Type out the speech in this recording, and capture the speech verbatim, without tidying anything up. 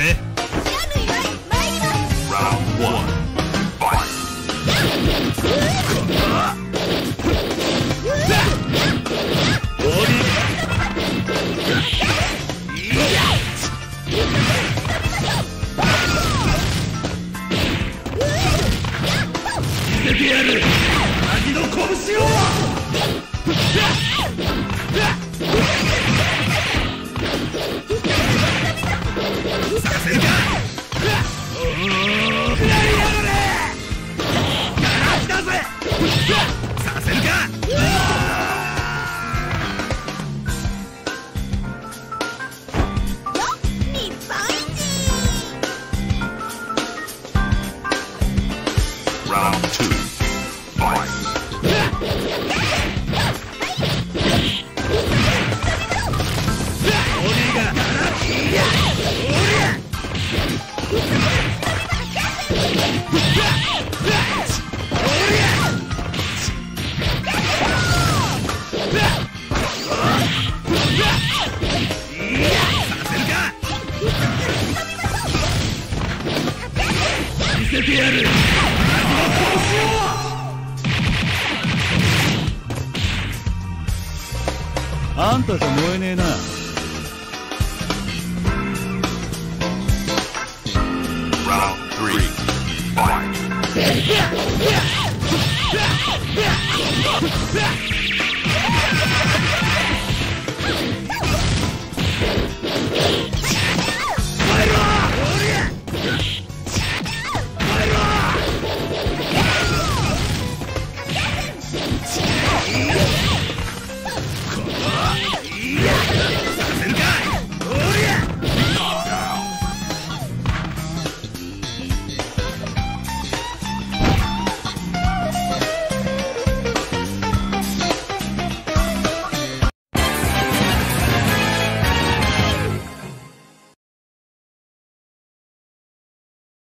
ぜ。Round one, fight. 見せてやる、味の拳を。させるか。食らいやがれ。ガラスだぜ。させるか。Round two, fight. 見せてやる。 あんたじゃ燃えねえな。 Round three, fight.